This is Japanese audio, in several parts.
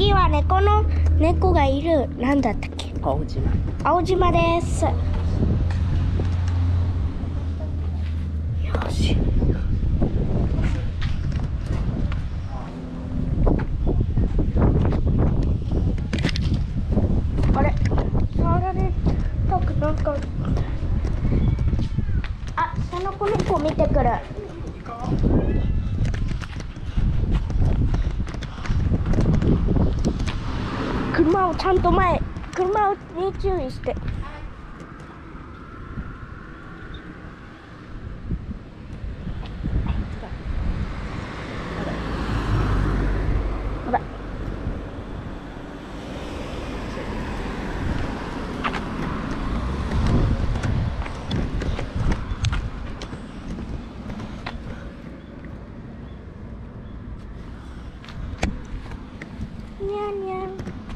次は猫がいる、なんだったっけ、 青島。 青島です。よし。あれ、触られたくなんか、あ、その子猫見てくる。車をちゃんと車に注意して。ほら。にゃんにゃん。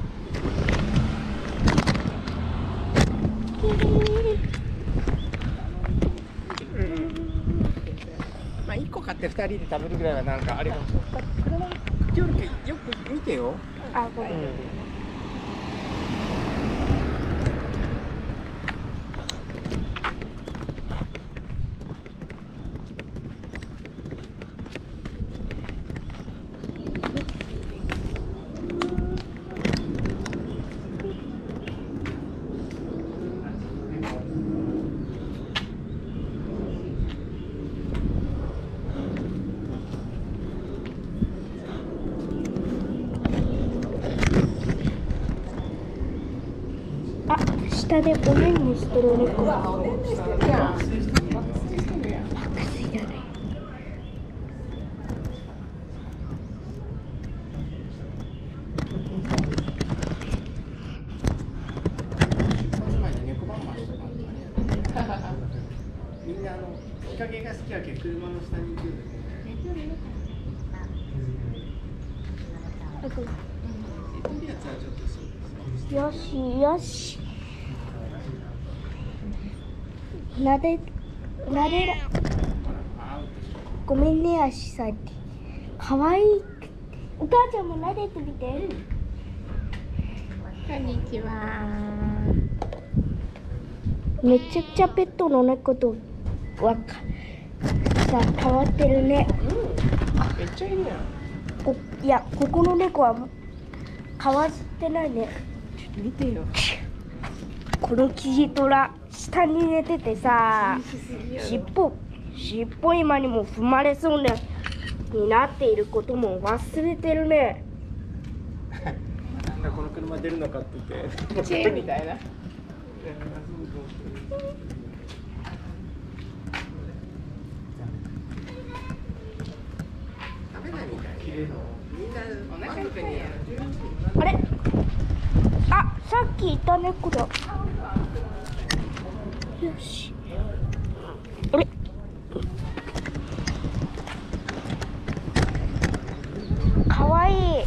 まあ1個買って2人で食べるぐらいはなんかあれが車よく見てよ。 あ、ごめん。あ、下でおねんねしてる猫が。爆睡だね。 みんな日陰が好きやけ車の下に行くよね。 よしよし。なでら。ごめんね、足さん。かわいい。お母ちゃんも撫でてみて。 こんにちは。 めちゃくちゃペットの猫とはさ変わってるね。 めっちゃいるやん。 いや、ここの猫は変わってないね。 ちょっと見てよ。 このキジトラ下に寝ててさ、尻尾今にも踏まれそうになっていることも忘れてるね。 なんだこの車出るのかって言って。 チェーンみたいな。 食べないみたい。みんなお腹いっぱいに。 あれ、あ、さっきいた猫だ。よし。あれ、かわいい。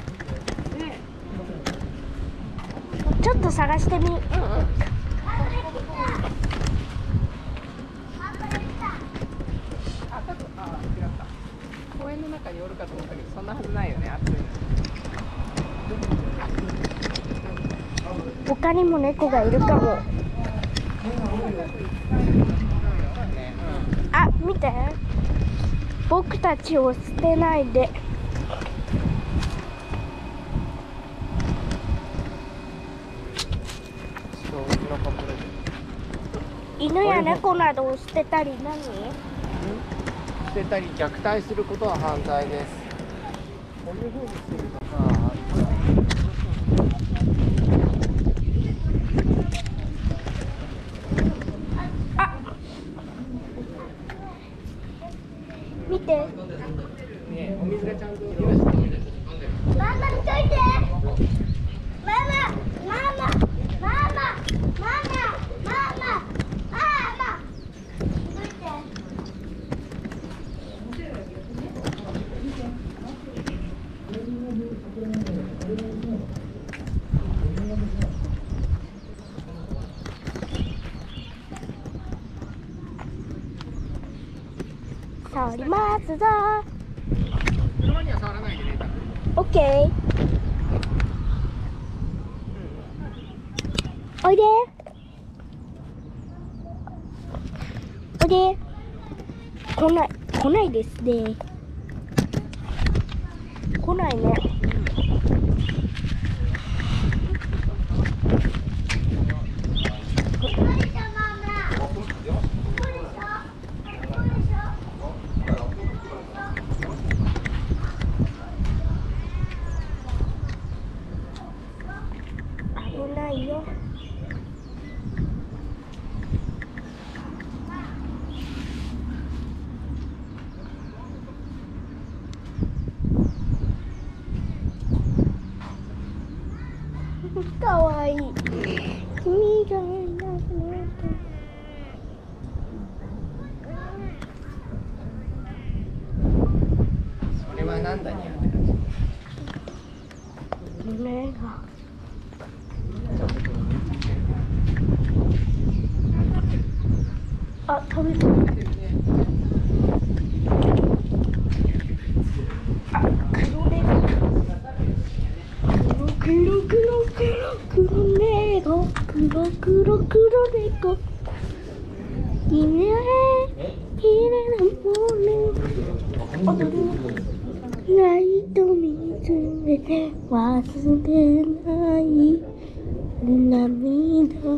ちょっと探してみ。 公園の中におるかと思ったけど、そんなはずないよね。暑いの。 他にも猫がいるかも。あ、見て。僕たちを捨てないで。犬や猫などを捨てたり何？ 捨てたり虐待することは犯罪です。こういう風にしてるとさ。 あ、見て。 ねえ、お水がちゃんと用意してる。 ママ見といて。ママ、ママ、ママ、ママ、ママ、ママ。見といて。触りますぞ。 車には触らないでね。 オッケー。 おいで。おいで。来ないですね。来ないね。危ないよ。かわいい。君がいなくなった。 それはなんだにゃ。 胸が。あ、食べてる。あ、黒猫。黒猫。君はライト見つめて忘れない涙。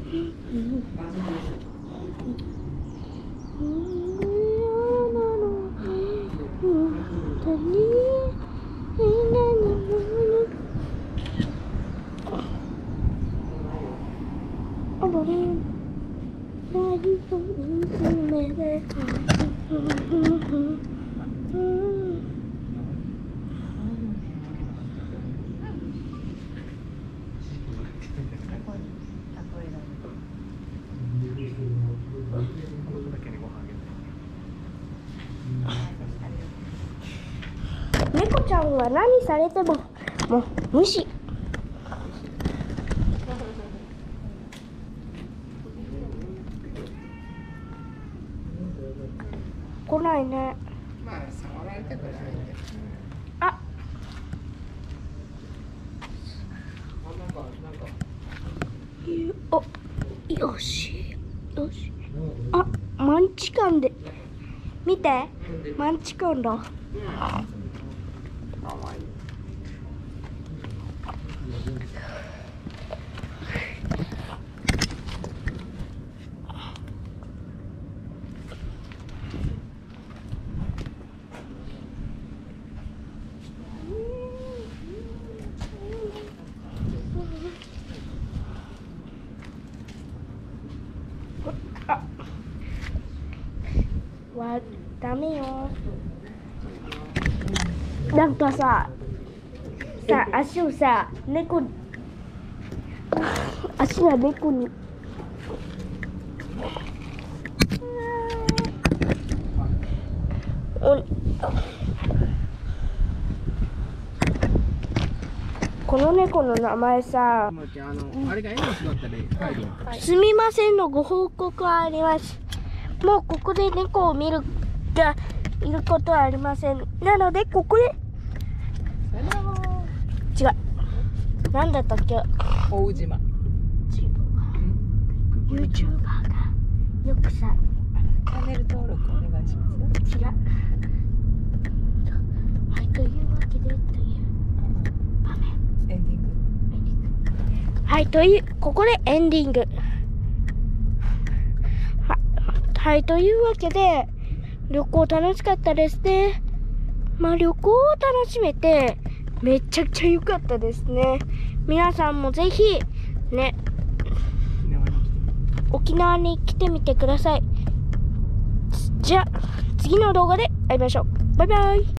猫ちゃんは何されてももう無視。来ないね。 まあ触られたくないんだよ。 あ、お、よし。あ、マンチカンで見て、マンチカンだ。 かわいい。 あ、ダメよ。なんかさ、足をさ、足が猫に。この猫の名前さ、 あれが縁の人だったら帰るよ。 すみませんのご報告はあります。もうここで猫を見るがいることはありません。なのでここで違う。なんだったっけ？ 大島。 YouTuber がよくさ、 チャンネル登録お願いします。 違う。はい、というわけでという場面。 エンディング。 はい、ここでエンディング。はい、というわけで、旅行楽しかったですね。まあ、旅行を楽しめて、めちゃくちゃ良かったですね。皆さんもぜひ、ね、沖縄に来てみてください。じゃあ、次の動画で会いましょう。バイバイ。